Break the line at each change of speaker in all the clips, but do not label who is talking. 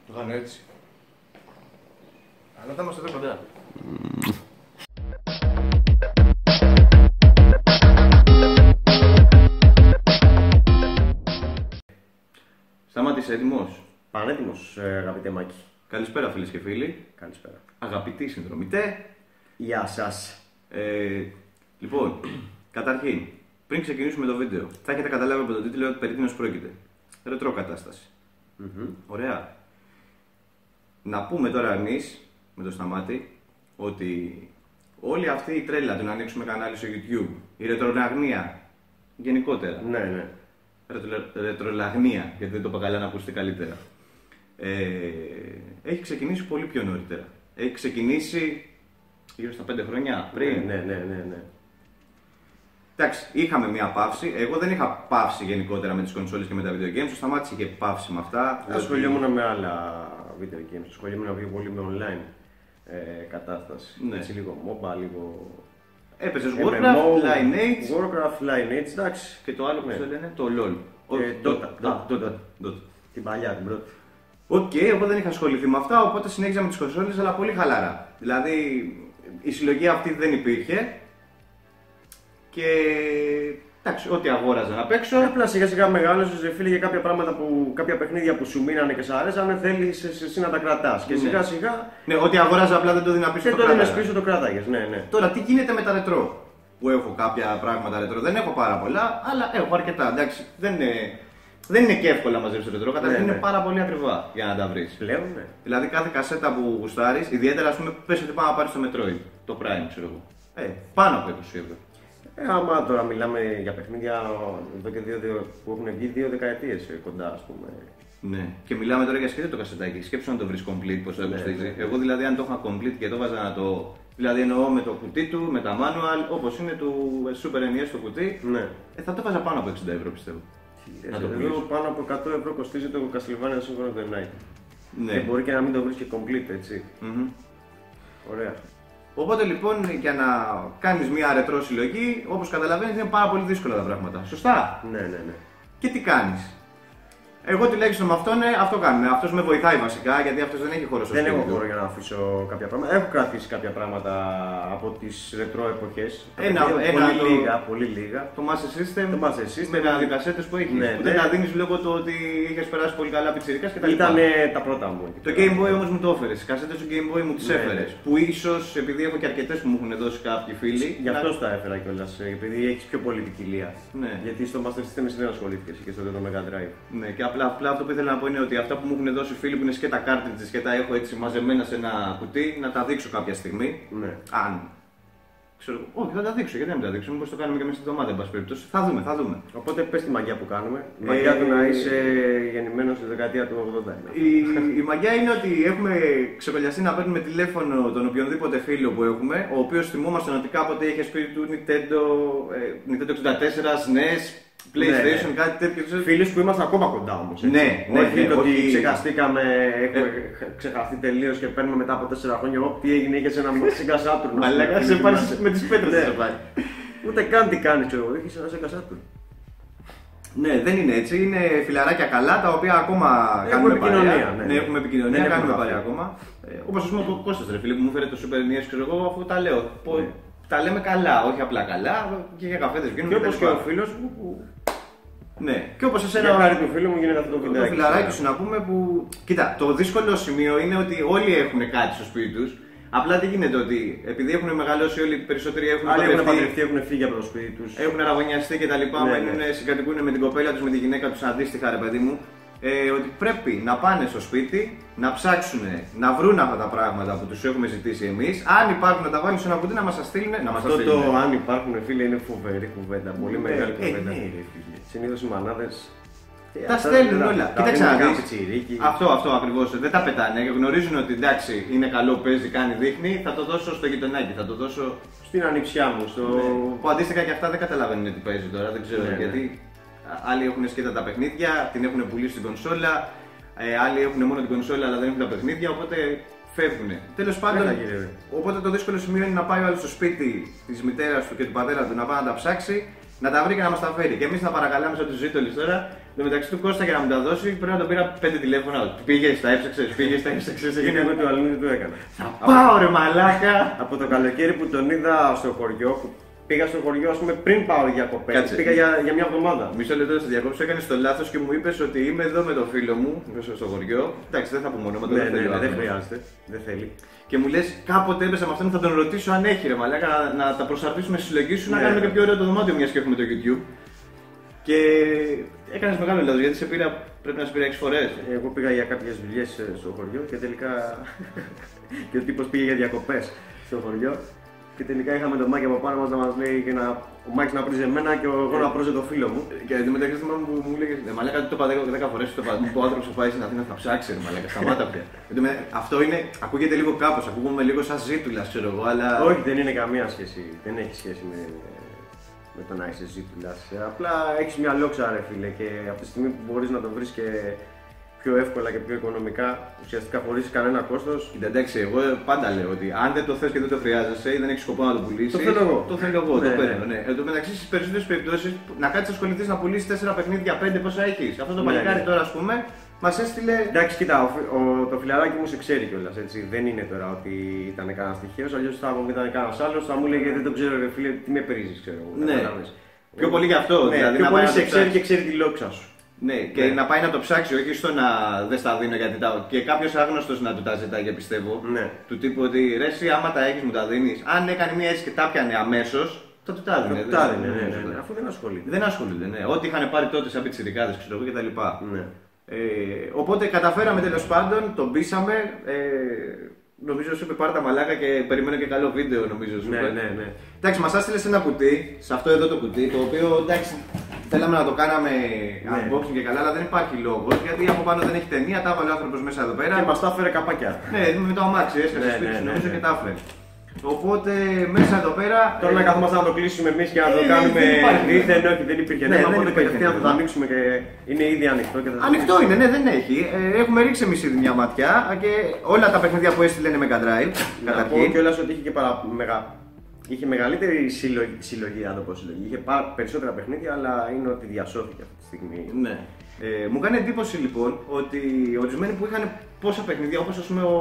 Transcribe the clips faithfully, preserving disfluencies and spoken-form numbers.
Το κάνω έτσι. Αλλά θα είμαστε εδώ κοντά. Mm.
Σταμάτησε, έτοιμος?
Πανέτοιμος, αγαπητέ Μάκη.
Καλησπέρα φίλες και φίλοι.
Καλησπέρα.
Αγαπητοί συνδρομητέ.
Γεια σας.
Ε, λοιπόν, καταρχήν, πριν ξεκινήσουμε το βίντεο, θα έχετε καταλάβει από τον τίτλο ότι περί τίνος πρόκειται. Ρετρό κατάσταση.
Mm-hmm.
Ωραία. Να πούμε τώρα εμείς, με το Σταμάτη, ότι όλη αυτή η τρέλα του να ανοίξουμε κανάλι στο YouTube, η ρετρολαγνία γενικότερα.
Ναι, ναι.
Ρετρολαγνία, γιατί δεν το είπα καλά να ακούσετε καλύτερα. Ε, έχει ξεκινήσει πολύ πιο νωρίτερα. Έχει ξεκινήσει γύρω στα πέντε χρόνια πριν.
Ναι, ναι, ναι, ναι.
Εντάξει, είχαμε μια παύση. Εγώ δεν είχα παύση γενικότερα με τις κονσόλες και με τα video games. Ο Σταμάτης είχε παύση με αυτά.
Ασχολιόμουν με άλλα video games. Ασχολιόμουν πιο πολύ με online ε, κατάσταση.
Ναι.
Έτσι λίγο MOBA, λίγο.
Έπαιζες Warcraft, Lineage.
Warcraft, Lineage, εντάξει.
Και το άλλο που το λένε, το LOL.
Ε, Dota.
Ah, Dota. Dota.
Την παλιά, την πρώτη.
Οκ, okay, εγώ δεν είχα ασχοληθεί με αυτά, οπότε συνέχιζα με τις κονσόλες, αλλά πολύ χαλαρά. Δηλαδή, η συλλογή αυτή δεν υπήρχε. Και εντάξει, ό,τι αγόραζα να παίξω.
Απλά σιγά σιγά μεγάλωσες, φίλε, για κάποια πράγματα που, κάποια παιχνίδια που σου μείνανε και σ' άρεσαν, θέλεις εσύ να τα κρατάς. Και
Ναι.
σιγά σιγά.
Ναι, ό,τι αγόραζα απλά δεν το δίνα πίσω.
Δεν το δίνεις πίσω, το κράταγες. Ναι, ναι.
Τώρα, τι γίνεται με τα ρετρό. Που έχω κάποια πράγματα ρετρό. Δεν έχω πάρα πολλά, αλλά έχω αρκετά. Εντάξει, δεν είναι, δεν είναι και εύκολα να μαζέψεις ρετρό. Καταρχήν
Ναι,
είναι
ναι.
πάρα πολύ ακριβά για να τα βρεις.
Πλέον, ναι.
Δηλαδή, κάθε κασέτα που γουστάρεις, ιδιαίτερα ας πούμε, πες ότι πάμε να πάρεις το Metroid, το Prime, ξέρω εγώ. Ε, πάνω από είκοσι ευρώ.
Ε, άμα τώρα μιλάμε για παιχνίδια εδώ και δύο, δύο, που έχουν βγει δύο δεκαετίες κοντά, ας πούμε.
Ναι, και μιλάμε τώρα για σκέτο το κασετάκι. Σκέψου να το βρει complete, πώς το κοστίζει. Ναι, ναι. Εγώ δηλαδή, αν το είχα complete και το βάζα να το. Δηλαδή, εννοώ με το κουτί του, με τα manual, όπως είναι του Super εν ι ες το κουτί,
Ναι.
ε, θα το βάζα πάνω από εξήντα ευρώ πιστεύω.
Ε,
Να το
εδώ
πουλήσω.
πάνω από εκατό ευρώ κοστίζει το Castlevania Symphony of the Night.
Ναι.
Και μπορεί και να μην το βρεις και complete, έτσι.
Mm-hmm.
Ωραία.
Οπότε λοιπόν, για να κάνεις μια ρετρό συλλογή, όπως καταλαβαίνεις, είναι πάρα πολύ δύσκολα τα πράγματα. Σωστά.
Ναι, ναι, ναι.
Και τι κάνεις. Εγώ τουλάχιστον με αυτόν ε, αυτό κάνουμε. Αυτός με βοηθάει βασικά, γιατί αυτός δεν έχει χώρο στο
Δεν
σπίτι
έχω
του.
χώρο για να αφήσω κάποια πράγματα. Έχω κρατήσει κάποια πράγματα από τις ρετρό εποχές.
Ένα,
πολύ
ένα, το-
λίγα, πολύ λίγα.
Το Master System,
Το Master System.
με τα κασέτες που έχεις.
Ναι,
που
ναι.
δεν τα δίνεις λόγω του ότι είχες περάσει πολύ καλά πιτσιρικάς και τα λοιπά.
Ήταν τα πρώτα μου.
Το Game Boy όμως μου το έφερες. Οι κασέτες του Game Boy μου τις
Ναι,
έφερες.
ναι.
Που ίσως επειδή έχω και αρκετές που μου έχουν δώσει κάποιοι φίλοι.
Γι' αυτό
να-
τα έφερα κιόλας, επειδή έχεις πιο πολύ ποικιλία.
Ναι.
Γιατί στο Master System εσύ δεν ασχολήθηκες και στο το Mega Drive.
Ναι, και απλά, απλά αυτό που ήθελα να πω είναι ότι αυτά που μου έχουν δώσει φίλοι που είναι και τα cartridges και τα έχω έτσι μαζεμένα σε ένα κουτί, να τα δείξω κάποια στιγμή.
Ναι.
Αν. Ξέρω, όχι, θα τα δείξω. Γιατί να μην τα δείξω, μήπως το κάνουμε και μέσα στην εβδομάδα, εν πάση περιπτώσει. Θα δούμε, θα δούμε.
Οπότε πες τη μαγιά που κάνουμε. Η
Ε,
μαγιά του να είσαι γεννημένος στη δεκαετία του ογδόντα.
Η, η μαγιά είναι ότι έχουμε ξεκολλιαστεί να παίρνουμε τηλέφωνο τον οποιονδήποτε φίλο που έχουμε, ο οποίος θυμόμαστε ότι κάποτε είχε σπίτι του Nintendo, ε, Nintendo εξήντα τέσσερα, ες εν ες, PlayStation,
Ναι, ναι.
κάτι τέτοιο. ξέρω.
Φίλους που είμαστε ακόμα κοντά όμως. έτσι.
Ναι, ναι,
Όχι
ναι,
ότι
όχι-
ξεχαστήκαμε, έχουμε ξεχαστεί τελείως και παίρνουμε μετά από τέσσερα χρόνια. Ω, τι έγινε, είχες ένα Sega Saturn.
Μαλάκα, σε πάρει με τις πέτρες
Ναι.
θα σε πάρει.
Ούτε καν τι κάνεις, ξέρω εγώ, είχες ένα Sega Saturn.
Ναι, δεν είναι έτσι. Είναι φιλαράκια καλά τα οποία ακόμα
Έχουμε
κάνουμε
επικοινωνία,
παρέα.
ναι,
Ναι,
ναι.
έχουμε επικοινωνία,
Δεν
κάνουμε
έχουμε
παρέα
χαθεί.
ακόμα. Ε, Όπως α πούμε ο Κώστας ρε φίλε που μου φέρε το Super εν ι ες, ξέρω εγώ, αφού τα λέω. Πω-
Ναι.
Τα λέμε καλά, όχι απλά καλά. Και για καφέδες βγαίνουμε.
Και
τα
όπως και
λοιπά.
ο φίλος μου που.
Ναι, και όπως εσένα.
Ένα χάρη του φίλου μου γίνεται αυτό το
Το
βιντεάκι.
φιλαράκι σου να πούμε που. Κοίτα, το δύσκολο σημείο είναι ότι όλοι έχουν κάτι στο σπίτι τους. Απλά τι γίνεται ότι επειδή έχουν μεγαλώσει όλοι, οι περισσότεροι έχουν
Άλλοι έχουν
παντρευτεί,
παντρευτεί, έχουν φύγει από το σπίτι τους.
έχουν αραβωνιαστεί και τα λοιπά,
Ναι,
μένουν,
ναι.
συγκατοικούν με την κοπέλα τους, με τη γυναίκα τους αντίστοιχα, ρε παιδί μου. Ε, ότι πρέπει να πάνε στο σπίτι, να ψάξουν, να βρουν αυτά τα πράγματα που τους έχουμε ζητήσει εμείς. Αν υπάρχουν, να τα βάλουν σε ένα κουτί, να μας τα στείλουν. Να μας τα
Αυτό το
στείλουν.
αν υπάρχουν φίλοι είναι φοβερή κουβέντα. Πολύ
Ναι,
μεγάλη
ε,
κουβέντα.
ναι, ρε φίλε.
Συνήθως οι μανάδες.
Τα στέλνουν όλα. Κοίταξε να δεις.
Πιτσιρίκι.
Αυτό, αυτό ακριβώς. Δεν τα πετάνε. Γνωρίζουν ότι εντάξει είναι καλό, παίζει, κάνει, δείχνει. Θα το δώσω στο γειτονάκι, θα το δώσω.
Στην ανιψιά μου. Στο...
Ναι. Που αντίστοιχα και αυτά δεν καταλαβαίνουν τι παίζει τώρα, δεν ξέρω
Ναι, ναι.
γιατί. Άλλοι έχουν σκέτα τα παιχνίδια, την έχουν πουλήσει στην κονσόλα. Ε, άλλοι έχουν μόνο την κονσόλα αλλά δεν έχουν τα παιχνίδια, οπότε φεύγουν. Τέλος πάντων,
Έλα, κύριε.
οπότε το δύσκολο σημείο είναι να πάει ο άλλος στο σπίτι της μητέρας του και του πατέρα του να πάει να τα ψάξει να τα βρει και να μας τα φέρει. Και εμείς να παρακαλάμε σαν του Ζήτολης τώρα, το μεταξύ του Κώστα για να μου τα δώσει, πρέπει να τον πήρα πέντε τηλέφωνα. Πήγες, τα έψαξες, πήγες, τα έψαξες.
Είναι εγώ του αλλού το έκανα.
Θα πάω ρε μαλάκα!
Από το καλοκαίρι που τον είδα στο χωριό, που πήγα στο χωριό, ας πούμε, πριν πάω διακοπές.
Κάτσε.
Πήγα για, για μια εβδομάδα.
Μισό λεπτό στη διακόψη, έκανε το λάθος και μου είπες ότι είμαι εδώ με το φίλο μου στο χωριό. Εντάξει, δεν θα πούμε όνομα,
Ναι,
δεν
ναι,
θέλει ο
ναι, δεν
άνθρωπος.
χρειάζεται. Δεν θέλει.
Και μου λες κάποτε έπεσα με αυτόν, θα τον ρωτήσω αν έχει ρε μαλάκα να, να τα προσαρτήσουμε στη συλλογή σου, να
Ναι.
κάνουμε και πιο ωραίο το δωμάτιο μιας και έχουμε το YouTube. Και έκανες μεγάλο λάθος γιατί σε πήρα, πρέπει να σε πήρα έξι φορές.
Εγώ πήγα για κάποιες δουλειές στο χωριό και τελικά. και ο τύπος πήγε για διακοπές στο χωριό. Και τελικά είχαμε τον Μάκη από πάνω μας να μας λέει και να... ο Μάκης να πρίζει εμένα και εγώ να πρίζω το φίλο μου.
Και εν τω μεταξύ θυμάμαι που μου λέγες «Ναι, μαλάκα, το είπα δέκα φορές, το είπα, μου είπε ο άνθρωπος που πάει στην Αθήνα θα ψάξει ρε μαλάκα, σταμάτα πια». Εν τω μεταξύ, αυτό είναι, ακούγεται λίγο κάπως, ακούγομαι λίγο σαν Ζήτουλα, ξέρω εγώ, αλλά...
Όχι, δεν είναι καμία σχέση. Δεν έχει σχέση με, με το να είσαι Ζήτουλας. Απλά έχεις μια λόξα ρε φίλε και από τη στιγμή που μπορείς να το βρεις και πιο εύκολα και πιο οικονομικά, ουσιαστικά χωρίς κανένα κόστος.
Κοίτα, εντάξει, εγώ πάντα λέω ότι αν δεν το θες και δεν το χρειάζεσαι ή δεν έχεις σκοπό να το πουλήσεις.
Το θέλω εγώ.
Το θέλω εγώ,
Ναι,
το
ναι.
παίρνω. Ναι. Εν τω μεταξύ, στις περισσότερες περιπτώσεις, να κάτσεις να ασχοληθείς να πουλήσεις τέσσερα παιχνίδια, πέντε πόσα έχεις. Αυτό το
Ναι,
παλικάρι
ναι.
τώρα, ας πούμε, μας έστειλε.
Εντάξει, κοίτα, ο, φι- ο, το φιλαράκι μου σε ξέρει κιόλας, έτσι. Δεν είναι τώρα ότι ήταν κανένα τυχαίο, αλλιώς θα μου ήταν κανένα άλλο, θα μου έλεγε δεν το ξέρω, ρε φίλε, τι με πρίζεις, ξέρω εγώ.
Ναι.
κατάλαβες.
Πιο πολύ γι' αυτό.
Ναι,
δηλαδή,
πιο
να
πολύ
πάει να
σε
το
ξέρει
ψάξει.
και ξέρει τη λόξα σου.
Ναι, και
Ναι.
να πάει να το ψάξει, όχι στο να δεν στα δίνω γιατί τα. Και κάποιο άγνωστο να του τα ζητάει, και πιστεύω.
Ναι.
Του τύπου ότι ρε, εσύ άμα τα έχει μου τα δίνει. Αν έκανε μία έτσι και τα πιανε αμέσω, θα του τα δίνει.
Το τάδε, ναι, ναι, ναι, ναι, αφού δεν ασχολείται.
Δεν ασχολούνται, ναι. Ό,τι είχαν πάρει τότε σαν πιτσιρικάδες, ξέρω εγώ κτλ.
Ναι.
Ε, οπότε καταφέραμε τέλο πάντων, τον πείσαμε. Ε, νομίζω σου είπε πάρε τα μαλάκα και περιμένω και καλό βίντεο, νομίζω σου
Ναι,
είπε.
ναι, ναι.
Εντάξει, μας έστειλε σε ένα κουτί, σε αυτό εδώ το κουτί, το οποίο εντάξει, θέλαμε να το κάναμε
Ναι.
unboxing και καλά, αλλά δεν υπάρχει λόγος, γιατί από πάνω δεν έχει ταινία, τα έβαλε ο άνθρωπος μέσα εδώ πέρα.
Και μας τα έφερε καπάκια.
Ναι, με το αμάξι, έσκασε
Ναι,
σπίτι
ναι,
σου,
ναι,
νομίζω
ναι.
και τα έφερε. Οπότε μέσα εδώ πέρα.
Τώρα
ε,
να καθόμαστε να το κλείσουμε εμείς και να το
Ε,
κάνουμε
δεν υπάρχει.
δίθεν, όχι, δεν υπήρχε
Ναι,
νόημα.
δεν
Οπότε
υπήρχε
κατευθείαν θα το
νόημα.
ανοίξουμε και είναι ήδη ανοιχτό. Και θα το
Ανοιχτό είναι, ναι, δεν έχει. Ε, έχουμε ρίξει εμείς ήδη μια ματιά και όλα τα παιχνίδια που έστειλε είναι Mega Drive.
Να πω
Καταρχήν.
κιόλας ότι είχε και παρα... μεγα... είχε μεγαλύτερη συλλογή, συλλογή, αν το πω συλλογή. Είχε πάρα... περισσότερα παιχνίδια, αλλά είναι ότι διασώθηκε αυτή τη στιγμή.
Ναι. Ε, μου κάνει εντύπωση λοιπόν ότι ορισμένοι που είχαν πόσα παιχνίδια, όπως ας πούμε ο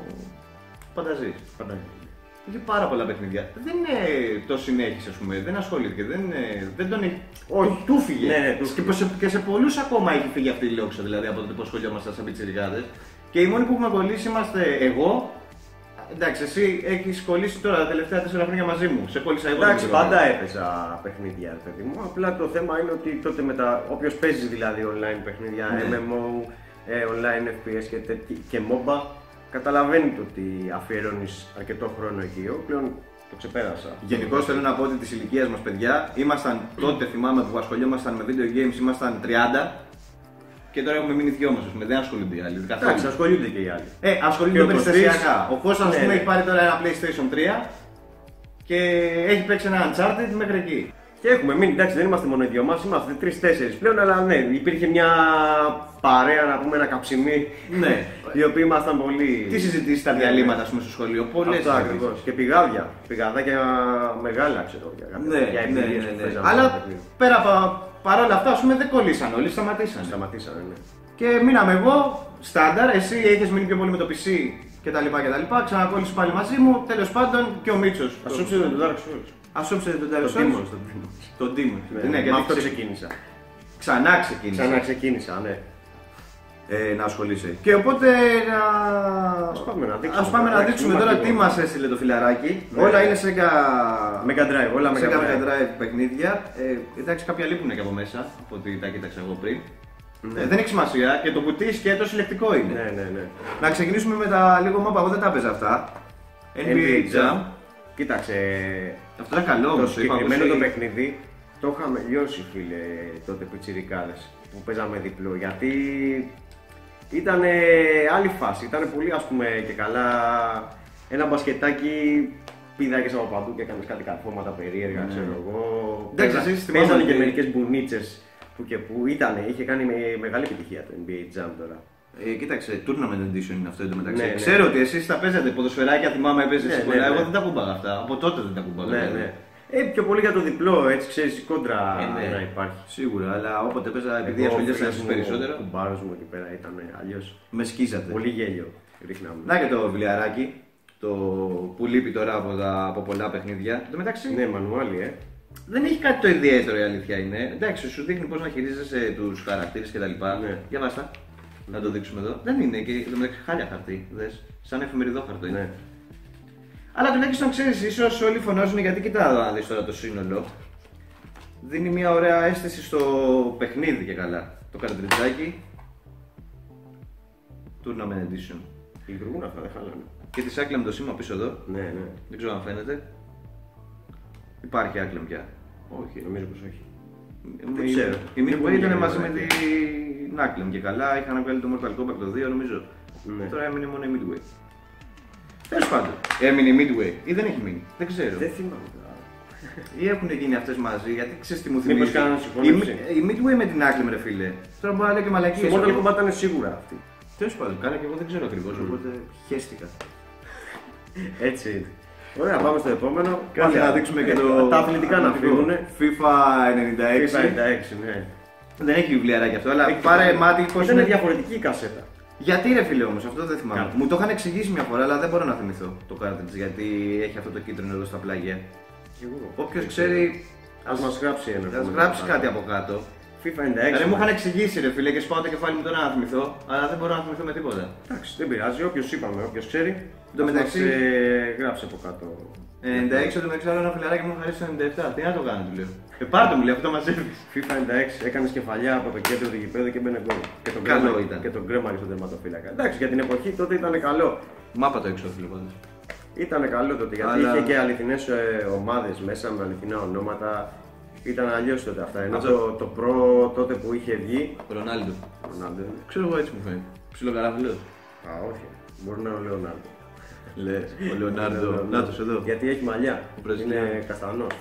Πανταζής. Είχε πάρα πολλά παιχνίδια. Δεν ε, το συνέχισε, ας πούμε, δεν ασχολήθηκε, δεν, ε, δεν τον έχει.
Όχι.
Του φύγε.
Ναι, ναι, του
και,
φύγε.
σε, και σε πολλούς ακόμα έχει φύγει αυτή η λόξα, δηλαδή από τότε που ασχολιόμασταν σαν πιτσιρικάδες. Και οι μόνοι που έχουμε κολλήσει είμαστε εγώ. Εντάξει, εσύ έχεις κολλήσει τώρα τα τελευταία τέσσερα χρόνια μαζί μου. Σε κόλλησα εγώ.
Εντάξει,
δεν ξέρω.
πάντα έπαιζα παιχνίδια, ρε παιδί μου. Απλά το θέμα είναι ότι τότε μετά, όποιος παίζει δηλαδή online παιχνίδια,
Ναι.
εμ εμ ο, ε, online εφ πι ες και, τέτοι- και μόμπα, καταλαβαίνει το ότι αφιερώνεις αρκετό χρόνο εκεί. Εγώ πλέον το ξεπέρασα.
Γενικώ θέλω να πω ότι τη ηλικία μα παιδιά ήμασταν τότε, θυμάμαι που ασχολιόμασταν με video games, ήμασταν τριάντα και τώρα έχουμε μείνει δυο μας, ας πούμε, δεν ασχολούνται οι άλλοι. καθόλου.
Εντάξει, ασχολούνται και οι άλλοι.
Ε, ασχολούνται
Και ο
περιστασιακά. Ο Κώστας, ας
Ναι,
πούμε,
ναι.
έχει πάρει τώρα ένα PlayStation τρία και έχει παίξει ένα Uncharted μέχρι εκεί.
Και έχουμε μείνει, εντάξει, δεν είμαστε μόνο οι δυο μας, είμαστε τρεις-τέσσερις πλέον, αλλά ναι, υπήρχε μια παρέα, να πούμε, ένα καψιμί.
Ναι.
Οι οποίοι ήμασταν πολύ.
Τι συζητήσεις στα διαλύματα, ας πούμε, στο σχολείο, πολλές
Αυτό
συζητήσεις.
ακριβώς. Και πηγάδια. Πηγαδάκια μεγάλα, ξέρω για κάποια-
Ναι,
για
ναι,
εμπειρίες
ναι,
που
ναι.
παίζαμε
Αλλά
στο παιχνίδι.
πέρα από παρόλα αυτά, ας πούμε, δεν κολλήσαν όλοι, σταματήσαν.
Σταματήσανε, ναι.
Και μείναμε εγώ, στάνταρ, εσύ έχεις μείνει πιο πολύ με το πι σι κτλ. κτλ. Ξανακόλλησε πάλι μαζί μου, τέλος πάντων και ο Μίτσος.
Ας όψε το Dark Souls.
Ασόψε τον
Το
Dark
Demon,
Souls.
το Demon.
Τον Demon.
Ναι,
Ναι,
με
γιατί
αυτό
ξε-
ξεκίνησα.
Ξανά ξεκίνησε
Ξανά ξεκίνησα, ναι.
ε, να ασχολείσαι. Και οπότε να.
Ας πάμε να δείξουμε.
Ας πάμε να
Εντάξει,
δείξουμε
είμαστε
τώρα τι
λίγο.
μας έστειλε το φιλαράκι.
Ναι.
Όλα είναι σε κα...
Mega Drive, όλα
σε
Mega
Mega
Drive.
Drive παιχνίδια. Ε, εντάξει, κάποια λείπουν και από μέσα, από ό,τι τα κοίταξα εγώ πριν.
Ναι.
Ε, δεν έχει σημασία και το κουτί σκέτο συλλεκτικό είναι.
Ναι, ναι, ναι.
Να ξεκινήσουμε με τα λίγο μάπα, εγώ δεν τα παίζα αυτά. εν μπι έι Jam.
Κοίταξε,
Αυτό είναι καλό
το
όμως, είπα,
συγκεκριμένο
όπως
το
η-
παιχνίδι το είχαμε λιώσει, φίλε, τότε πιτσιρικάδες που παίζαμε διπλό, γιατί ήταν άλλη φάση, ήταν πολύ, ας πούμε, και καλά ένα μπασκετάκι, πηδάκες από παντού και έκανες κάτι καρφώματα περίεργα,
Ναι.
ξέρω εγώ.
Εντάξει,
Παίζα-
εσείς θυμάμαι
Παίζανε και
ότι-
μερικές μπουνίτσες που και που ήταν, είχε κάνει με- μεγάλη επιτυχία το εν μπι έι Jam τώρα.
Ε, κοίταξε, Tournament Edition είναι αυτό εντωμεταξύ.
Ναι, ναι.
Ξέρω ότι εσείς τα παίζατε, ποδοσφαιράκια θυμάμαι έπαιζε
Ναι,
στην
ναι,
πολλά.
ναι.
Εγώ δεν τα κουμπάγα αυτά. Από τότε δεν τα κουμπάγα.
Ναι,
δηλαδή.
ναι. Ε, πιο πολύ για το διπλό, έτσι ξέρεις η κόντρα
Ε, ναι.
να υπάρχει.
Σίγουρα, αλλά όποτε παίζα, επειδή ασχολιέσαι εσείς περισσότερο,
Ο κουμπάρος μου εκεί πέρα ήταν αλλιώς.
με σκίζατε.
Πολύ γέλιο ρίχναμε.
Να και το βιβλιαράκι, το που λείπει τώρα από, τα, από πολλά παιχνίδια. Εν τω μεταξύ,
Ναι, μανουάλι, ε.
δεν έχει κάτι το ιδιαίτερο, η αλήθεια είναι. Εντάξει, σου δείχνει πώς να χειρίζεσαι τους χαρακτήρες κτλ.
Ναι.
Για βάστα. Να το δείξουμε εδώ. Δεν είναι και εν τω μεταξύ χάλια χαρτί. Δες. Σαν εφημεριδό χαρτί είναι.
Ναι.
Αλλά τουλάχιστον ξέρεις, ίσως όλοι φωνάζουν γιατί κοιτάω να δεις τώρα το σύνολο. Δίνει μια ωραία αίσθηση στο παιχνίδι και καλά. Το καρτριτζάκι. Tournament Edition.
Λειτουργούν αυτά, δεν χαλάνε.
Και τη άκλα με το σήμα πίσω εδώ.
Ναι, ναι.
Δεν ξέρω αν φαίνεται. Υπάρχει άκλα πια.
Όχι, νομίζω πως όχι.
Δεν
ξέρω.
Η
Δεν
Midway
πολύ
ήταν
γερό,
μαζί
ναι.
με την Άκλεμ και καλά. Είχαν βγάλει το Mortal Kombat το δύο νομίζω.
Ναι.
Τώρα έμεινε μόνο η Midway. Τέλος πάντων. Έμεινε η Midway ή δεν έχει μείνει. Δεν ξέρω.
Δεν θυμάμαι τώρα.
Ή έχουν γίνει αυτές μαζί, γιατί ξέρεις τι μου
Μήπως
θυμίζει.
κάνανε
Η,
συγχώνευση.
η Midway με την Άκλεμ ρε φίλε. Τώρα μπορώ να λέω και
Στο
μαλακίες.
Mortal Kombat ήταν σίγουρα αυτή.
Τέλος πάντων. Καλά και εγώ δεν ξέρω ακριβώς, οπότε χέστηκα.
Έτσι είναι. Ωραία, πάμε στο επόμενο.
Κάτσε να δείξουμε και το.
Τα αθλητικά να φύγουν.
FIFA ενενήντα έξι.
FIFA ενενήντα έξι, ναι.
Δεν έχει βιβλιαράκι αυτό, αλλά
Έχει
πάρε
βιβλία.
μάτι πώς
Ήταν
είναι.
διαφορετική η κασέτα.
Γιατί ρε φίλε όμως, αυτό δεν θυμάμαι.
Κάτι.
Μου το είχαν εξηγήσει μια φορά, αλλά δεν μπορώ να θυμηθώ το cartridge γιατί έχει αυτό το κίτρινο εδώ στα πλάγια. Όποιος ξέρει,
Ας μας γράψει ένα.
ας γράψει κάτι από κάτω.
FIFA ενενήντα έξι.
Δηλαδή μου είχαν εξηγήσει ρε φίλε και σπάω το κεφάλι μου τώρα να θυμηθώ, αλλά δεν μπορώ να θυμηθώ με τίποτα.
Εντάξει, δεν πειράζει. Όποιος είπαμε, όποιος ξέρει.
Εν τω
ας
μεταξύ-
μας, ε, γράψει από κάτω.
ενενήντα έξι το μεταξύ άλλο ένα φιλαράκι μου χαρίσει το ενενήντα επτά. Τι να το κάνω, του λέω. Ε, πάρ' το μου λέει, αυτό το μαζεύεις.
FIFA ενενήντα έξι έκανε κεφαλιά από το κέντρο του γηπέδου και μπαίνε γκολ. Και τον
Καλό
κρέμα-
ήταν.
Και τον κρέμαρε στον τερματοφύλακα. Εντάξει, για την εποχή τότε ήταν καλό.
Μάπα το έξω, φίλε πάντως.
Ήταν καλό τότε γιατί
Αλλά-
είχε και αληθινές ε, ομάδες μέσα με αληθινά ονόματα. Ήταν αλλιώς τότε αυτά. Ενώ
Αυτό-
το, το προ τότε που είχε βγει.
Ρονάλντο.
Ρονάλντο είναι.
Ξέρω εγώ έτσι μου φαίνεται. Ψιλοκαράφιλος.
Α, όχι. Μπορεί να είναι ο Λεωνάρντο.
Λες, ο Λεωνάρντο. Νάτος εδώ.
Γιατί έχει μαλλιά.
Ο Βραζιλιάνος.
Είναι καστανός.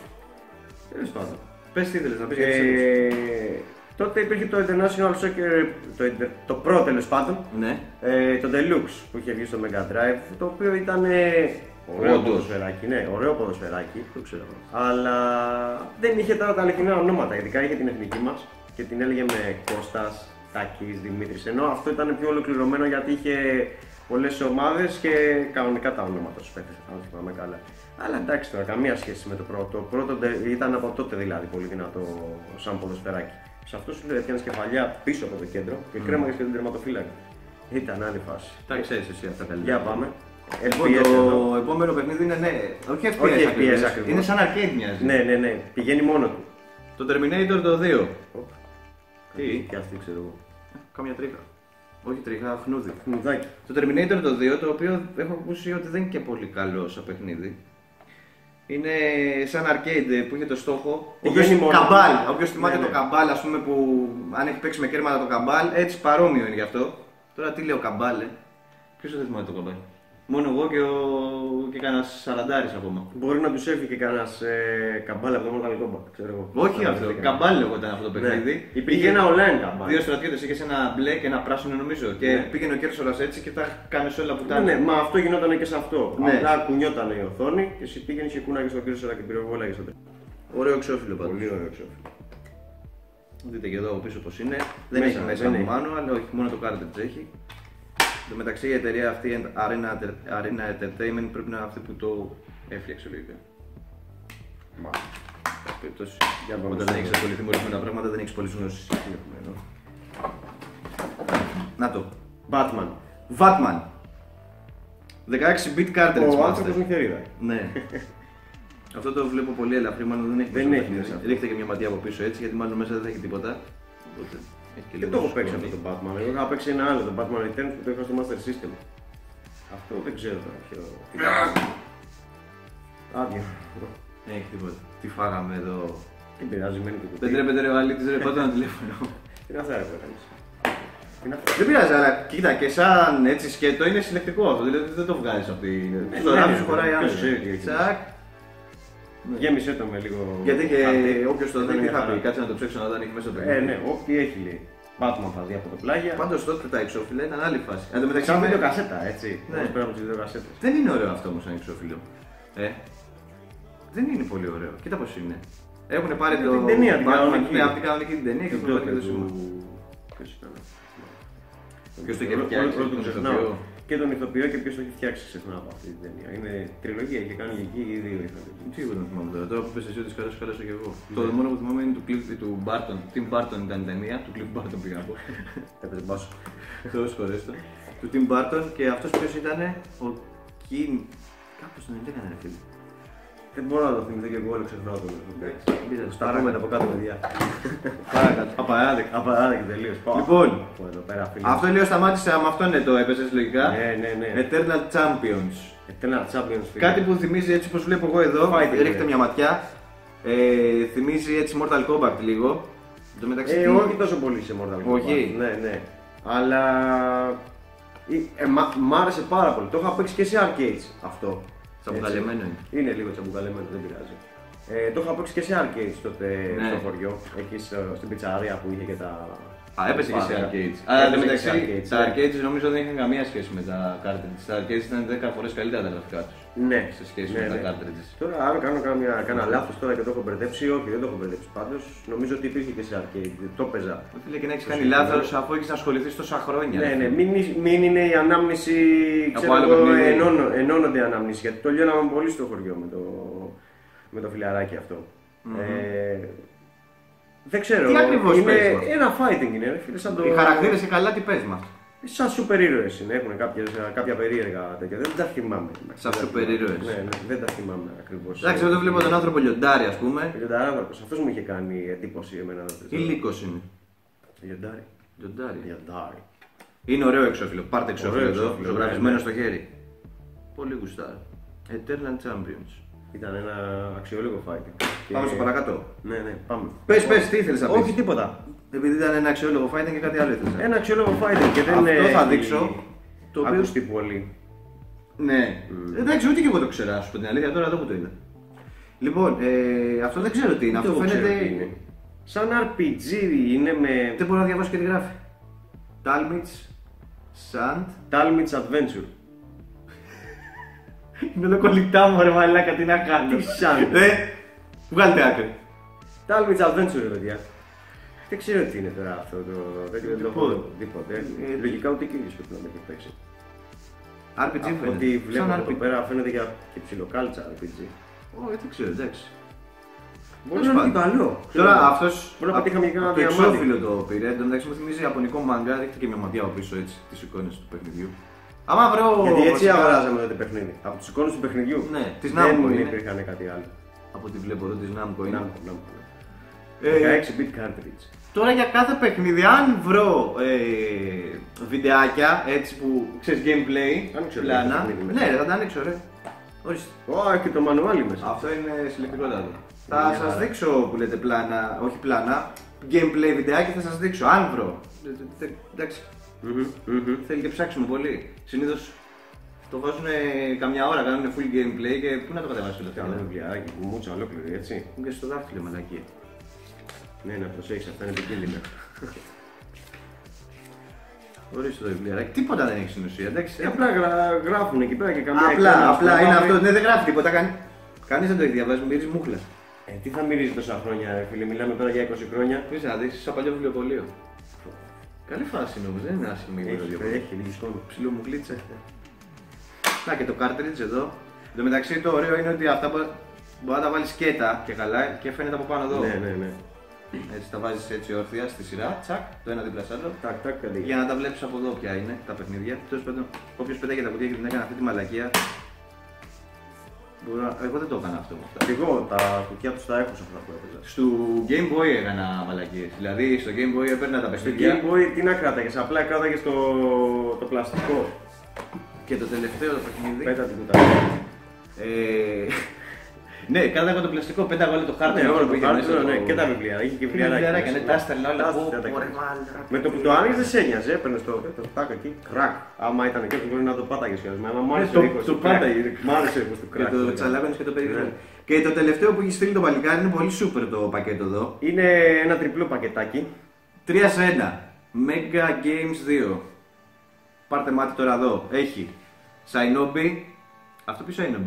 Τέλος πάντων.
Πες τι ήθελες να πεις γιατί σε άκουσα.
Ε, τότε υπήρχε το International Soccer, το, inter- το Pro τέλος πάντων,
Ναι.
ε, το Deluxe που είχε βγει στο Mega Drive, το οποίο ήταν ε, ωραίο
Όντως.
ποδοσφαιράκι, ναι, ωραίο ποδοσφαιράκι,
Το ξέρω.
αλλά δεν είχε τώρα τα αληθινά ονόματα, ειδικά είχε την εθνική μας και την έλεγε με Κώστας, Τάκης, Δημήτρης, ενώ αυτό ήταν πιο ολοκληρωμένο γιατί είχε πολλές ομάδες και κανονικά τα ονόματα τους παίκτες, αν θυμάμαι καλά. Αλλά εντάξει τώρα, καμία σχέση με το πρώτο. Το πρώτο ντε- ήταν από τότε δηλαδή πολύ δυνατό σαν ποδοσφαιράκι. Σε αυτό σου λέει έφτιανες κεφαλιά πίσω από το κέντρο και mm. κρέμαγες και τον τερματοφύλακα. Ήταν άλλη φάση.
Τα ξέρεις εσύ αυτά καλύτερα.
Για πάμε.
Λοιπόν,
Εφ πι ες εδώ.
το επόμενο παιχνίδι είναι ναι, όχι Εφ Πι Ες
Όχι Εφ Πι Ες
ακριβώς.
ακριβώς.
Είναι σαν arcade μοιάζει.
Ναι, ναι, ναι. Πηγαίνει μόνο του.
Το Terminator το δύο.
Οπ.
Τι?
Και αυτή ξέρω εγώ.
Κάμια τρίχα. Όχι τρίχα, χνούδι.
Χνουδάκι.
Το Terminator το δύο, το οποίο έχω ακούσει ότι δεν είναι και πολύ καλό σαν παιχνίδι. Είναι σαν arcade που είχε το στόχο.
Πηγαίνει
Όποιος-
μόνο.
Καμπάλ. Όποιος θυμάται
Ναι, ναι.
το καμπάλ, ας πούμε, που αν έχει παίξει με κέρματα το καμπάλ, έτσι παρόμοιο είναι γι' αυτό. Τώρα τι λέω καμπάλ, ε. Ποιος δεν θυμάται το καμπάλ. Μόνο εγώ και, ο... και κανένας σαραντάρης ακόμα.
Μπορεί να του έρθει και κανένα ε, καμπάλα από το Mortal Kombat, ξέρω εγώ.
Όχι αυτό, καμπάλ λεγόταν αυτό το παιχνίδι.
Ναι. Υπήρχε ένα online καμπάλ.
Δύο στρατιώτες, είχε ένα μπλε και ένα πράσινο νομίζω. Και
Ναι.
πήγαινε ο κέρσορας έτσι και τα κάνεις όλα που τα
Ναι, ναι, μα αυτό γινόταν και σε αυτό.
Ναι.
Απλά κουνιόταν η οθόνη και εσύ πήγαινε και κούναγε στον κύριο και πυροβόλαγε στο τέλο.
Ωραίο εξώφυλλο πάντως.
Πολύ ωραίο εξώφυλλο.
Δείτε και εδώ από πίσω πως είναι. Δεν
Μέσα,
έχει μέσα
δεν
από
έχει.
μάνο, αλλά όχι, μόνο το cartridge έχει. Εν τω μεταξύ η εταιρεία αυτή, Arena, Arena Entertainment, πρέπει να είναι αυτή που το έφτιαξε λογικά.
Μα.
Σε περιπτώσει.
Για πάμε
Όταν
στο-
δεν έχει ασχοληθεί με ορισμένα πράγματα, δεν έχει πολλή γνώση. Να το.
Batman.
Batman. δεκαέξι bit cartridge.
Ο
master.
άνθρωπος με θερίδα.
Ναι. Αυτό το βλέπω πολύ ελαφρύ, μάλλον δεν έχει
Δεν
τόσο
έχει
παιχνίδι.
μέσα αυτό.
Ρίχτε και μια ματιά από πίσω έτσι, γιατί μάλλον μέσα δεν θα έχει τίποτα. Οπότε έχει και
Δεν
λίγο
το έχω παίξει
σκόνη.
αυτό το Batman. Εγώ είχα παίξει ένα άλλο, το Batman Returns που το είχα στο Master System. Αυτό δεν ξέρω τώρα ποιο. Άδειο.
Δεν έχει τίποτα. Τι φάγαμε εδώ.
Τι πειράζει, μένει το κουτί.
Δεν τρέπεται ρε ο Αλήτης ρε, πάτε ένα τηλέφωνο.
Τι να θέλει, κάνεις. Τι να
Δεν πειράζει, αλλά κοίτα και σαν έτσι σκέτο είναι συλλεκτικό αυτό. Δηλαδή δεν το βγάζεις από τη. Στο
ναι,
ράμι
ναι,
σου χωράει
ποιος
άμεσα.
ξέρει τι έχει.
Τσακ.
Γέμισε το με λίγο.
Γιατί και
χαρτί.
όποιος το
Ήταν
δει, τι
μια
θα
χαρά.
πει, κάτσε να το ψέξω να δω αν έχει μέσα το
Ε,
παιχνίδι.
ναι, ό,τι έχει λέει. Batman θα δει από το πλάγια.
Πάντως τότε τα εξώφυλλα ήταν άλλη φάση. Εν τω μεταξύ,
Σαν
με-
βίντεο κασέτα, έτσι.
Ναι.
Όπως πέρα από τις βίντεο κασέτες.
δεν είναι ωραίο αυτό όμως σαν εξώφυλλο. Ε, Δεν είναι πολύ ωραίο. Κοίτα πώς είναι. Έχουν πάρει
Είναι
το.
την ταινία, την
Batman,
κανονική.
ναι, από την κανονική την ταινία και έχουν πάρει και το σήμα.
Ποιος ήταν?
Ποιος το έχει
Όλο-
φτιάξει,
όλο τον
τον
ξεχνάω.
ηθοποιό.
Και τον ηθοποιό και ποιος το έχει φτιάξει ξεχνάω από αυτή την ταινία. Είναι τριλογία και κάνει εκεί οι δύο ηθοποιοί.
Σίγουρα δεν θυμάμαι τώρα. Τώρα που πες εσύ ότι σκάλωσα, σκάλωσα και εγώ. Το μόνο που θυμάμαι είναι του Cliff του Barton. Tim Burton ήταν η ταινία, του Cliff Barton πήγα να πω.
Έπαιζε μπάσο.
Θεός χωρέστο. Του Tim Burton και αυτός ποιος ήταν ο Kim. Κάπως τον έκανε ρε φίλε.
Δεν μπορώ να το θυμηθώ και εγώ, όλο ξεχνάω τον ηθοποιό. Στα πούμε από κάτω, παιδιά.
Παρακάτω. Απαράδεκτο.
Απαράδεκτη τελείως. Πάω.
Λοιπόν,
Από εδώ πέρα, φίλε.
αυτό λίγο σταμάτησε, με αυτό είναι το έπαιζες λογικά.
Ναι, ναι, ναι.
Eternal Champions.
Eternal Champions, φίλε.
Κάτι που θυμίζει έτσι όπως βλέπω εγώ εδώ,
Fighting,
ρίχτε
ναι.
μια ματιά. Ε, θυμίζει έτσι Mortal Kombat λίγο. Εν τω μεταξύ,
Ε,
τι-
όχι τόσο πολύ σε Mortal Kombat.
Όχι.
Ναι, ναι. Αλλά ε, ε, μ' μ' άρεσε πάρα πολύ. Το είχα παίξει και σε arcades αυτό.
Τσαμπουκαλεμένο είναι.
Είναι λίγο τσαμπουκαλεμένο, δεν πειράζει. Ε, το είχα παίξει και σε arcades τότε
Ναι.
στο χωριό. Εκεί στο- στην πιτσαρία που είχε και τα.
Α, έπεσε και σε
Πάντα.
arcades. Αλλά εν τω
Έπαιζε και
μεταξύ,
σε arcades,
τα
ναι.
arcades νομίζω δεν είχαν καμία σχέση με τα cartridges. Τα arcades ήταν δέκα φορές καλύτερα τα γραφικά τους
Ναι,
σε σχέση
ναι,
με τα
ναι.
cartridges.
Τώρα, αν κάνω καμία, κάνα λάθος τώρα και το έχω μπερδέψει, όχι, δεν το έχω μπερδέψει πάντως. Νομίζω ότι υπήρχε και σε arcade. Το παίζα.
Φίλε, και να έχει
Το
κάνει
συγκεκριμένο.
λάθος αφού έχει ασχοληθεί τόσα χρόνια.
Ναι,
ρε
ναι,
φίλε.
μην, εις- μην είναι η ανάμνηση, ξέρω
άλλο
εγώ,
παιχνίδι.
ενώνω, ενώνονται οι ανάμνηση, γιατί το λιώναμε πολύ στο χωριό με το, με το φιλαράκι αυτό. Ε, δεν ξέρω,
Τι ακριβώς
είναι
παίζει αυτό?
ένα fighting είναι, ρε φίλε, σαν το...
Οι χαρακτήρες και καλά τι παίζει μας.
Σαν σούπερ ήρωες είναι, έχουν κάποιες, κάποια περίεργα τέτοια, δεν τα θυμάμαι.
Σαν
Δεν τα
σούπερ
θυμάμαι.
ήρωες.
Ναι, ναι, δεν τα θυμάμαι ακριβώς.
Εντάξει, εγώ το βλέπω τον άνθρωπο λιοντάρι, ας πούμε.
Ο Λιονταράνθρωπος, αυτός μου είχε κάνει εντύπωση εμένα.
Ή λύκος είναι.
Λιοντάρι.
Λιοντάρι.
Λιοντάρι.
Είναι ωραίο εξώφυλλο. Πάρτε εξώφυλλο
Ωραίο
εδώ,
εξώφυλλο,
ζωγραφισμένο
ναι, ναι.
στο χέρι. Πολύ γουστάρ. Eternal Champions.
Ήταν ένα αξιόλογο fighting. Και-
Πάμε στο παρακάτω.
Ναι, ναι, πάμε.
Πες, πες, τι ήθελες να πεις.
Όχι τίποτα.
Επειδή ήταν ένα αξιόλογο fighting και κάτι άλλο ήθελες.
Ένα αξιόλογο fighting και δεν
Αυτό
έχει
θα δείξω, το οποίο-
ακουστεί πολύ.
Ναι. Εντάξει, ούτε και εγώ το ξέρω, να σου πω την αλήθεια, τώρα εδώ που το είδα. Λοιπόν, ε, αυτό δεν ξέρω τι είναι. Αυτό
Δεν ξέρω
φαίνεται.
τι είναι. Σαν αρ πι τζι είναι με
Δεν μπορώ να διαβάσω και τι γράφει. Talmage Sand.
Talmage Adventure.
Είναι όλο κολλητά μου, ρε μαλάκα, τι να κάνω.
Τι Sand.
Ε, βγάλτε άκρη.
Talmage Adventure, ρε παιδιά. Δεν ξέρω τι είναι τώρα αυτό το τέτοιο, δεν το έχω
Λοιπόν.
τίποτε.
Ε,
Λογικά ούτε κύριος πρέπει να με έχει παίξει.
αρ πι τζι
Από
φαίνεται.
ό,τι βλέπω
Σαν
εδώ
αρ πι τζι.
πέρα φαίνεται για και ψιλοκάλτσα αρ πι τζι.
Όχι, δεν ξέρω, εντάξει.
Μπορεί
Τέλος
να είναι
πάντων.
καλό.
Τώρα
Ξέρω.
αυτό.
Μπορεί να πετύχαμε και κανένα
το
διαμάντι.
εξώφυλλο το πήρε. Εν τω μεταξύ μου θυμίζει ιαπωνικό μάγκα. Δείχνει και μια ματιά από πίσω έτσι τι εικόνε του παιχνιδιού. Άμα βρω.
Γιατί έτσι
βασικά-
αγοράζαμε το παιχνίδι. Από του εικόνε του παιχνιδιού.
Ναι, της
δεν
Namco είναι.
υπήρχαν κάτι άλλο.
Από ό,τι βλέπω εδώ τη Namco είναι.
Namco, Namco, ναι.
Ε,
δεκαέξι bit cartridge.
Τώρα για κάθε παιχνίδι, αν βρω ε, βιντεάκια έτσι που ξέρει gameplay,
Άνοιξε το
πλάνα.
παιχνίδι μετά.
Ναι, ρε, θα τα ανοίξω, ρε. Ορίστε.
Ω, έχει και το μανουάλι μέσα.
Αυτό είναι συλλεκτικότατο. Θα
Μια
σας
χαρά.
δείξω που λέτε πλάνα, όχι πλάνα, gameplay βιντεάκι θα σας δείξω, αν βρω. Ε, ε, ε, Εντάξει,
Μμμ, μμμ.
θέλει και ψάξιμο πολύ. Συνήθως το βάζουν καμιά ώρα, κάνουν full gameplay και πού να το κατεβάσεις όλο
Κάνω
αυτό.
βιβλιαράκι, μούτσα ολόκληρη, έτσι.
Είναι και στο δάχτυλο, μαλακία.
Ναι, να προσέξεις, αυτά είναι επικίνδυνα.
Ορίστε το βιβλιαράκι, τίποτα δεν έχει στην ουσία, εντάξει.
Ε, Απλά γρα- γράφουν εκεί πέρα και καμιά
Απλά,
εικόνα,
απλά
στο
είναι
μαύρη.
αυτό, ναι, δεν γράφει τίποτα. Κανεί... Κανείς δεν το έχει διαβάσει, μου μυρίζει μούχλα.
Ε, τι θα μυρίζει τόσα χρόνια, ρε φίλε, μιλάμε τώρα για είκοσι χρόνια.
Πεις να δεις, σαν παλιό βιβλιοπωλείο. Καλή φάση είναι όμως, δεν είναι άσχημη η
Έχει,
βιβλιοπωλείο.
έχει, λίγη σκόνη.
Ψηλό μου κλίτσε. Να και το cartridge εδώ. Εν τω μεταξύ το ωραίο είναι ότι αυτά μπο- μπορεί να τα βάλει σκέτα και καλά και φαίνεται από πάνω εδώ.
Ναι, ναι, ναι.
Έτσι τα βάζει έτσι όρθια στη σειρά, τσακ, το ένα δίπλα σ' άλλο.
Τάκ, τάκ, καλή.
Για να τα βλέπει από εδώ ποια είναι τα παιχνίδια. Τέλος πάντων, όποιο πετάγει τα κουτιά και την έκανε αυτή τη μαλακία. Μπορώ να... Εγώ δεν το έκανα αυτό με αυτά.
Και εγώ τα κουτιά του τα έχω σε αυτά που έπαιζα.
Στο Game Boy έκανα μαλακίες. Δηλαδή στο Game Boy έπαιρνα τα
Στο
παιχνίδια.
Game Boy τι να κράταγες, απλά κράταγες το, το πλαστικό.
Και το τελευταίο το παιχνίδι.
Πέτα την κουτάλα.
Ε, ναι, κράταγα το πλαστικό, πέταγα όλο το χάρτη.
Ναι, όλο
που
το
είχε
χάρτη,
μέσα
ναι,
το-
και τα βιβλία. Είχε και
Και βιβλιαράκια,
βιβλιαράκια.
ναι, τα έστελνα όλα.
Τα
Πω,
έστελνα,
πω,
τα
ρε, μάλακα.
Με το που το άνοιγες δεν σε ένοιαζε, έπαιρνες το, το τάκ εκεί, κρακ. Άμα ήταν και μπορεί να το πάταγες κιόλας. Μα μ' άρεσε
το-
ο ήχος
το
του κρακ.
πάταγε.
Μ' άρεσε ο ήχος του
Και
κρακ.
το
λέγαμε.
τσαλάκωνες και το περιγράφει.
Ναι.
Και το τελευταίο που έχει στείλει το παλικάρι είναι πολύ super το πακέτο εδώ.
Είναι ένα τριπλό πακετάκι.
τρία σε ένα. Mega Games δύο. Πάρτε μάτι τώρα εδώ. Έχει Shinobi. Αυτό ποιο Shinobi είναι.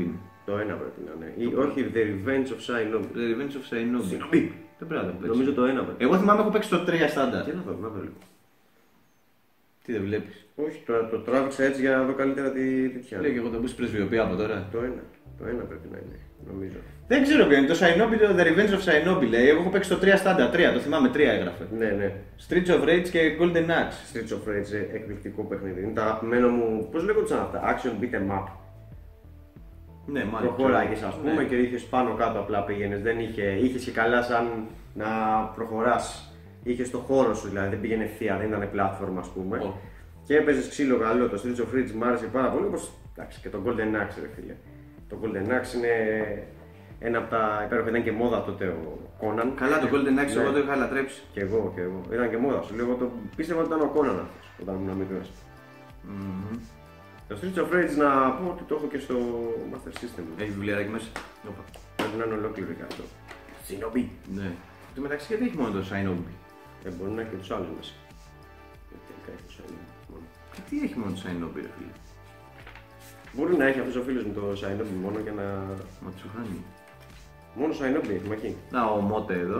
Το ένα πρέπει να είναι. Ή, όχι, The Revenge of Shinobi.
The Revenge of Shinobi.
Shinobi.
Δεν πρέπει να το παίξει.
Νομίζω το ένα πρέπει.
Εγώ θυμάμαι έχω παίξει το τρία στάνταρ.
Για να δω, να δω λίγο.
Τι δεν βλέπεις.
Όχι, το, το τράβηξα έτσι για να δω καλύτερα τι τέτοια.
Λέω και εγώ τον που πρεσβειοποιεί από τώρα.
Το ένα. Το ένα πρέπει να είναι, νομίζω.
Δεν ξέρω ποιο είναι. Το Shinobi, το The Revenge of Shinobi λέει. Εγώ έχω παίξει το τρία στάνταρ. τρία, το θυμάμαι, τρία έγραφε.
Ναι, ναι.
Streets of Rage και Golden Axe.
Streets of Rage, ε, εκπληκτικό παιχνίδι. Είναι το αγαπημένο μου. Πώς λέγονταν αυτά, Action Beat 'em Up.
Ναι, μάλλον.
Προχώραγες, ας πούμε,
Ναι.
και είχες πάνω κάτω απλά πήγαινες. Δεν είχε, είχες και καλά σαν να προχωράς. Είχες το χώρο σου, δηλαδή δεν πήγαινε ευθεία, δεν ήταν πλατφόρμα, ας πούμε.
Oh.
Και έπαιζες ξύλο καλό. Το Streets of Rage μου άρεσε πάρα πολύ. Όπως εντάξει, και το Golden Axe, ρε φίλε. Το Golden Axe είναι ένα από τα υπέροχα. Ήταν και μόδα τότε ο Conan.
Καλά, το Golden Axe
Ναι.
εγώ το είχα λατρέψει.
Και εγώ, και εγώ. Ήταν και μόδα σου. Λέω, το πίστευα ότι ήταν ο Conan αυτός όταν ήμουν μικρός.
Mm-hmm.
Το Streets of Rage να πω ότι το έχω και στο Master System.
Έχει βιβλιαράκι μέσα. Όπα.
Πρέπει να είναι ολόκληρο και αυτό. Shinobi.
Ναι. Το μεταξύ γιατί έχει μόνο το Shinobi.
Ε, μπορεί να έχει και τους άλλους μέσα. Ε, τελικά έχει το Shinobi μόνο.
Και τι έχει μόνο το Shinobi, ρε φίλε.
Μπορεί να έχει αυτός ο φίλος μου το Shinobi μόνο και να.
Μα του χάνει.
Μόνο Shinobi έχουμε εκεί.
Να, ο Μότε εδώ.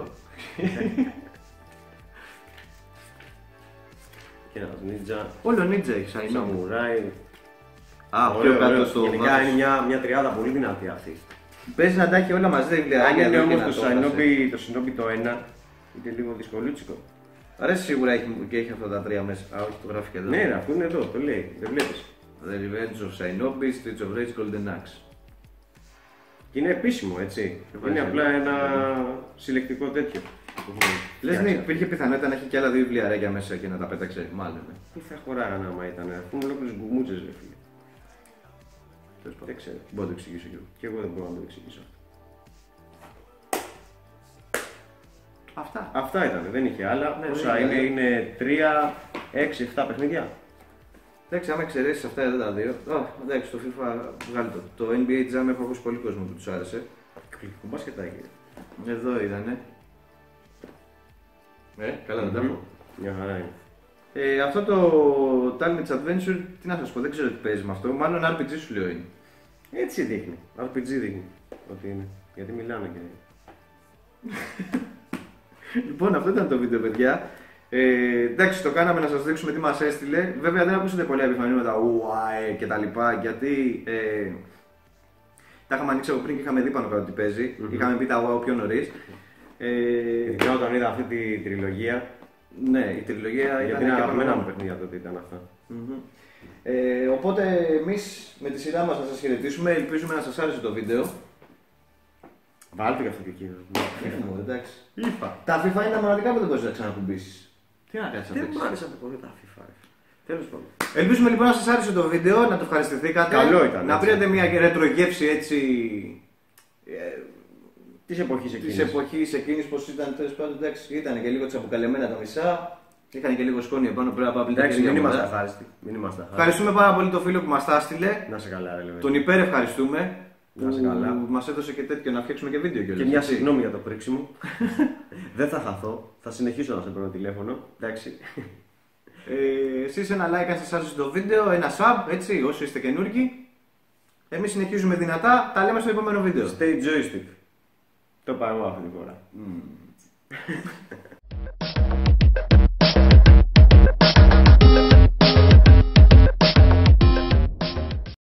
Και ένας Ninja,
Όλο Ninja έχει Shinobi.
Samurai.
Α,
Ωραίο,
πιο κάτω
ωραίο.
στο.
Γενικά
βάθος.
είναι μια, μια τριάδα πολύ δυνατή αυτή.
Παίζει να τα έχει όλα μαζί τα
Αν
βιβλιαράκια.
είναι
εδώ και
όμως
να
το
το έχασε.
Shinobi, το Shinobi το ένα, είναι λίγο δυσκολούτσικο.
Αρέσει σίγουρα έχει, και έχει αυτά τα τρία μέσα. Α, όχι, το γράφει και εδώ.
Ναι, ρε, αφού είναι εδώ, το λέει, δεν βλέπεις.
The Revenge of Shinobi, Streets of Rage, Golden Axe.
Και είναι επίσημο, έτσι.
βάζει
Είναι απλά
εδώ.
ένα συλλεκτικό τέτοιο.
Λες ναι, υπήρχε πιθανότητα να έχει και άλλα δύο βιβλιαράκια μέσα και να τα πέταξε. Μάλλον. Ναι.
Τι θα χωράγανε άμα ήταν, αφού είναι ολόκληρες μπουμούτσες, ρε φίλε.
Τέλος πάντων.
Δεν ξέρω.
Μπορώ να το εξηγήσω κι εγώ.
Και εγώ δεν μπορώ να το εξηγήσω.
Αυτά.
Αυτά ήταν, δεν είχε άλλα.
Ναι,
Πόσα
δεν
είναι,
είχε.
είναι τρία, έξι, επτά παιχνίδια.
Εντάξει, άμα εξαιρέσει αυτά εδώ τα δύο. Oh, εντάξει, το FIFA βγάλει το. Το N B A Jam έχω ακούσει πολύ κόσμο που του άρεσε.
Εκπληκτικό μπασκετάκι.
Εδώ ήτανε. Ε, καλά δεν τα
Μμμ.
έχω.
Μια χαρά είναι.
Ε, αυτό το Talmage Adventure, τι να σας πω, δεν ξέρω τι παίζει με αυτό. Μάλλον αρ πι τζι σου λέω είναι.
Έτσι δείχνει. αρ πι τζι δείχνει ότι είναι. Γιατί μιλάνε και.
Λοιπόν, αυτό ήταν το βίντεο, παιδιά. Ε, εντάξει, το κάναμε να σας δείξουμε τι μας έστειλε. Βέβαια, δεν ακούσατε πολλά επιφανήματα ουάε και τα λοιπά, γιατί ε, τα είχαμε ανοίξει από πριν και είχαμε δει πάνω κάτω τι παίζει.
Mm-hmm.
Είχαμε πει τα ουάου πιο νωρίς. Ε,
Ειδικά όταν είδα αυτή τη τριλογία.
ναι, η τριλογία ήταν
Γιατί είναι
και
αγαπημένα
από
μου παιχνίδια τότε ήταν αυτά.
Mm-hmm. Ε, οπότε εμείς με τη σειρά μας να σας χαιρετήσουμε. Ελπίζουμε να σας άρεσε το βίντεο.
Βάλτε και αυτό και εκεί.
Έχουμε, εντάξει.
Είπα.
Τα FIFA είναι τα μοναδικά που δεν μπορείς να ξανακουμπήσεις. Τι να κάνεις να
Δεν
παίξεις.
μου άρεσαν πολύ τα FIFA. Τέλος πάντων.
Ελπίζουμε λοιπόν να σας άρεσε το βίντεο, να το ευχαριστηθήκατε.
Καλό ήταν,
Να
έτσι.
πήρατε μια ρετρογεύση έτσι. Ε,
Τη εποχή
τη
εκείνη.
εποχή εκείνη, πώ ήταν τέλος πάντων. Εντάξει, ήταν και λίγο τσαμπουκαλεμένα τα μισά. Είχαν και λίγο σκόνη επάνω, πρέπει να πάμε
Εντάξει, μην είμαστε αχάριστοι. Μην είμαστε αχάριστοι.
Ευχαριστούμε πάρα πολύ τον φίλο που μας τα έστειλε.
Να σε καλά, ρε Λεβέντη.
Τον υπερευχαριστούμε.
Να είσαι
που
καλά.
μας έδωσε και τέτοιο να φτιάξουμε και βίντεο κιόλας.
Και μια
έτσι.
συγγνώμη για το πρίξιμο. Δεν θα χαθώ. Θα συνεχίσω να σε παίρνω τηλέφωνο. Εντάξει.
Ε, εσείς ένα like αν σας άρεσε το βίντεο, ένα sub, έτσι, όσοι είστε καινούργοι. Εμείς συνεχίζουμε δυνατά, τα λέμε στο επόμενο βίντεο.
Stay joystick. Το πάω εγώ αυτή τη φορά.